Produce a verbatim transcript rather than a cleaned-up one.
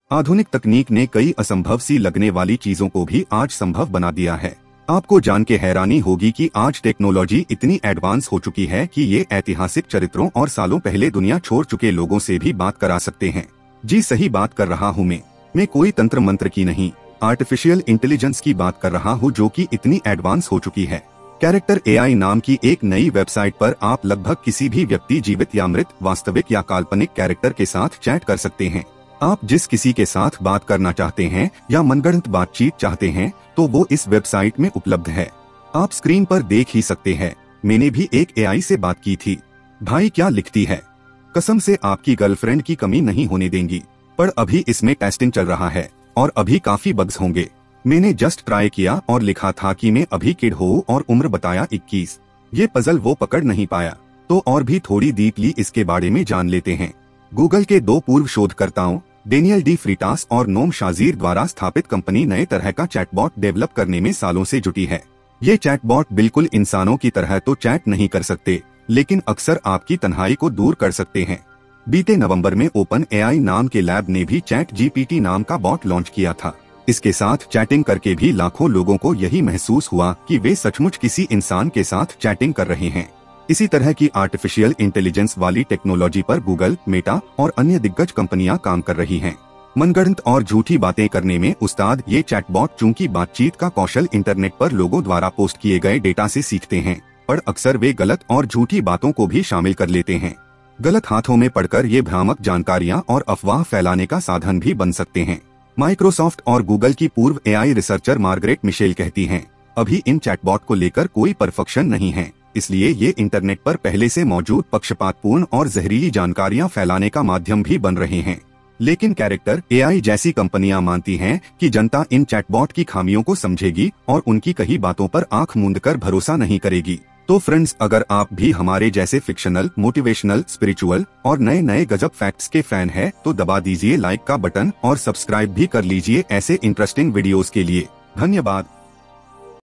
आधुनिक तकनीक ने कई असंभव सी लगने वाली चीजों को भी आज संभव बना दिया है। आपको जान के हैरानी होगी कि आज टेक्नोलॉजी इतनी एडवांस हो चुकी है कि ये ऐतिहासिक चरित्रों और सालों पहले दुनिया छोड़ चुके लोगों से भी बात करा सकते हैं। जी सही बात कर रहा हूँ मैं मैं कोई तंत्र मंत्र की नहीं, आर्टिफिशियल इंटेलिजेंस की बात कर रहा हूँ जो कि इतनी एडवांस हो चुकी है। कैरेक्टर एआई नाम की एक नई वेबसाइट पर आप लगभग किसी भी व्यक्ति, जीवित या मृत, वास्तविक या काल्पनिक कैरेक्टर के साथ चैट कर सकते हैं। आप जिस किसी के साथ बात करना चाहते हैं या मनगढ़ंत बातचीत चाहते हैं तो वो इस वेबसाइट में उपलब्ध है। आप स्क्रीन पर देख ही सकते हैं। मैंने भी एक एआई से बात की थी। भाई क्या लिखती है, कसम से आपकी गर्लफ्रेंड की कमी नहीं होने देंगी। पर अभी इसमें टेस्टिंग चल रहा है और अभी काफी बग्स होंगे। मैंने जस्ट ट्राई किया और लिखा था कि मैं अभी किड हूँ और उम्र बताया इक्कीस। ये पजल वो पकड़ नहीं पाया, तो और भी थोड़ी डीपली इसके बारे में जान लेते हैं। गूगल के दो पूर्व शोधकर्ताओं डेनियल डी फ्रीटास और नोम शाजीर द्वारा स्थापित कंपनी नए तरह का चैटबॉट डेवलप करने में सालों से जुटी है। ये चैटबॉट बिल्कुल इंसानों की तरह तो चैट नहीं कर सकते, लेकिन अक्सर आपकी तन्हाई को दूर कर सकते हैं। बीते नवंबर में ओपन एआई नाम के लैब ने भी चैट जीपीटी नाम का बॉट लॉन्च किया था। इसके साथ चैटिंग करके भी लाखों लोगों को यही महसूस हुआ कि वे सचमुच किसी इंसान के साथ चैटिंग कर रहे हैं। इसी तरह की आर्टिफिशियल इंटेलिजेंस वाली टेक्नोलॉजी पर गूगल, मेटा और अन्य दिग्गज कंपनियां काम कर रही हैं। मनगढ़ंत और झूठी बातें करने में उस्ताद ये चैटबॉट चूंकि बातचीत का कौशल इंटरनेट पर लोगों द्वारा पोस्ट किए गए डेटा से सीखते हैं, पर अक्सर वे गलत और झूठी बातों को भी शामिल कर लेते हैं। गलत हाथों में पड़कर ये भ्रामक जानकारियां और अफवाह फैलाने का साधन भी बन सकते हैं। माइक्रोसॉफ्ट और गूगल की पूर्व एआई रिसर्चर मार्गरेट मिशेल कहती हैं, अभी इन चैटबॉट को लेकर कोई परफेक्शन नहीं है, इसलिए ये इंटरनेट पर पहले से मौजूद पक्षपातपूर्ण और जहरीली जानकारियां फैलाने का माध्यम भी बन रहे हैं। लेकिन कैरेक्टर एआई जैसी कंपनियां मानती हैं कि जनता इन चैटबॉट की खामियों को समझेगी और उनकी कही बातों पर आंख मूंदकर भरोसा नहीं करेगी। तो फ्रेंड्स, अगर आप भी हमारे जैसे फिक्शनल, मोटिवेशनल, स्पिरिचुअल और नए नए गजब फैक्ट्स के फैन हैं, तो दबा दीजिए लाइक का बटन और सब्सक्राइब भी कर लीजिए ऐसे इंटरेस्टिंग वीडियोस के लिए। धन्यवाद।